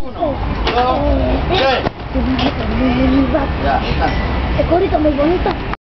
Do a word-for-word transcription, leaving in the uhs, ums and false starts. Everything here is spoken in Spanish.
Uno, dos, tres. Ya, está. Es corito muy bonito.